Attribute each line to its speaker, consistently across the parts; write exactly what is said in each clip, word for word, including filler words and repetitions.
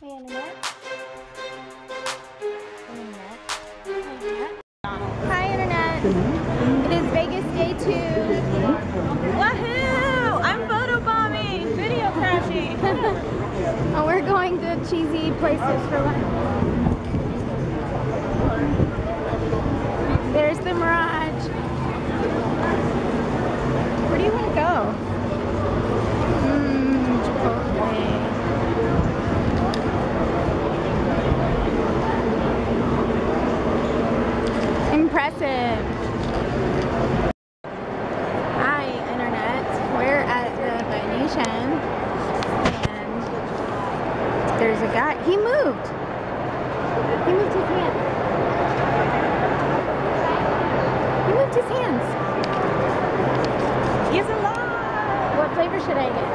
Speaker 1: Hey, Internet. Internet. Internet. Hi, Internet. It is Vegas day two.
Speaker 2: Woohoo! I'm photobombing! Video crashing!
Speaker 1: Oh, we're going to cheesy places for lunch. There's the Mirage. Where do you want to go? Mmm, Chipotle. Impressive. Hi, Internet. We're at the Venetian, and there's a guy. He moved. He moved his hand. He moved his hands.
Speaker 2: He's alive!
Speaker 1: What flavor should I get?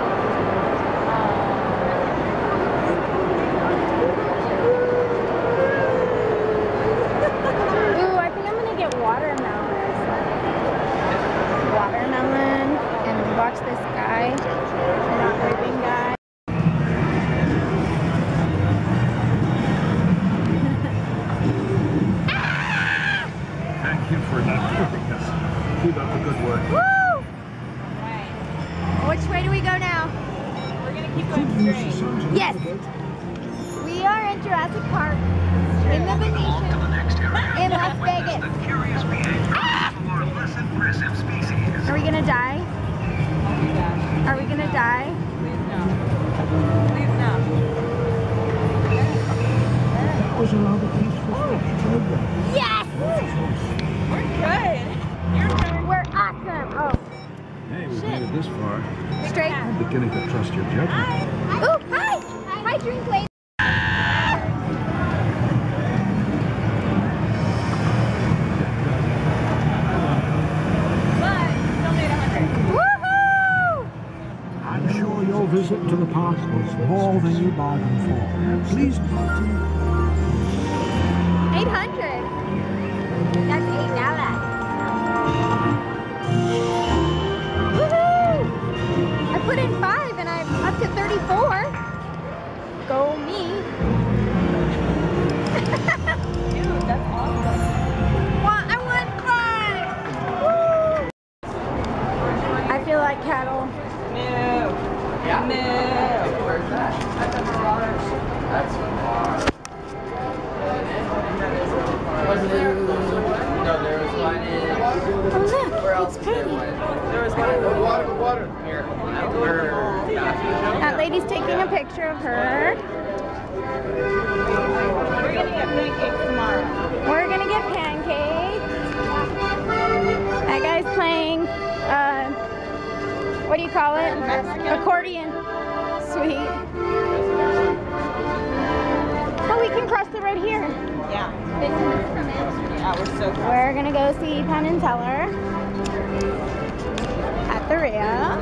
Speaker 1: Ooh, I think I'm gonna get watermelon. Watermelon, and watch this guy, not moving guy.
Speaker 3: Thank you for not doing this. Keep up the good work.
Speaker 1: Woo! Right. Which way do we go now?
Speaker 2: We're gonna keep going straight.
Speaker 1: Yes. We are in Jurassic Park, in the Venetian, in Las Vegas. Ah! Are we gonna die? Are we gonna die?
Speaker 2: Please no. Please no.
Speaker 3: That was a rather peaceful program.
Speaker 1: Yes!
Speaker 2: We're good. Your turn.
Speaker 1: We're awesome. Oh,
Speaker 3: Hey, we've
Speaker 1: Shit.
Speaker 3: made it this far.
Speaker 1: straight.
Speaker 3: I'm beginning to trust your judgment.
Speaker 1: Ooh, hi! Hi, drink lady.
Speaker 2: But still made a hundred.
Speaker 1: Woohoo!
Speaker 3: I'm sure your visit to the park was more than you bargained for. Please note.
Speaker 1: eight hundred. That's eight dollars. Woohoo! I put in five and I'm up to thirty-four. Go me.
Speaker 2: Dude, that's awesome.
Speaker 1: Want, I want five. Woo! I feel like cattle.
Speaker 2: No. Yeah. No.
Speaker 4: Where's that? That's a Mirage. That's far. No, there was one in.
Speaker 1: Oh look, it's pretty.
Speaker 2: There was one.
Speaker 4: Water, water. Here.
Speaker 1: That lady's taking a picture of her.
Speaker 2: We're gonna get pancakes tomorrow.
Speaker 1: We're gonna get pancakes. That guy's playing, uh, what do you call it?
Speaker 2: Mexican.
Speaker 1: Accordion. Sweet. Oh, we can cross the road here.
Speaker 2: Yeah. Yeah, we're so close.
Speaker 1: We're gonna go see Penn and Teller at the Rio.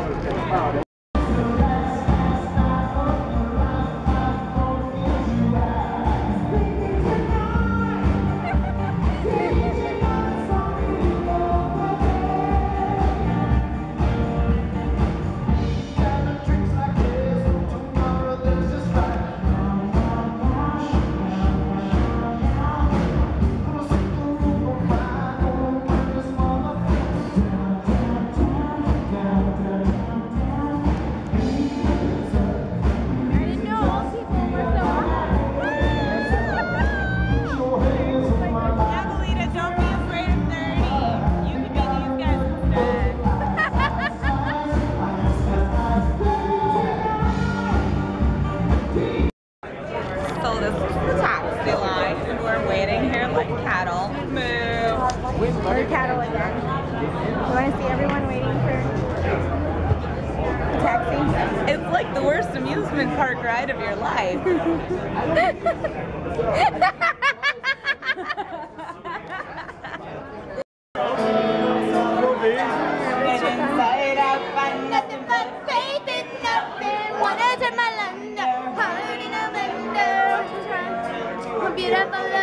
Speaker 2: So this is the taxi line, and we're waiting here like cattle. Moo.
Speaker 1: We're cattle again. You want to see everyone waiting for a taxi?
Speaker 2: It's like the worst amusement park ride of your life. Inside out, find nothing but faith in nothing.
Speaker 1: Wanna turn my London, heart in a window. Beautiful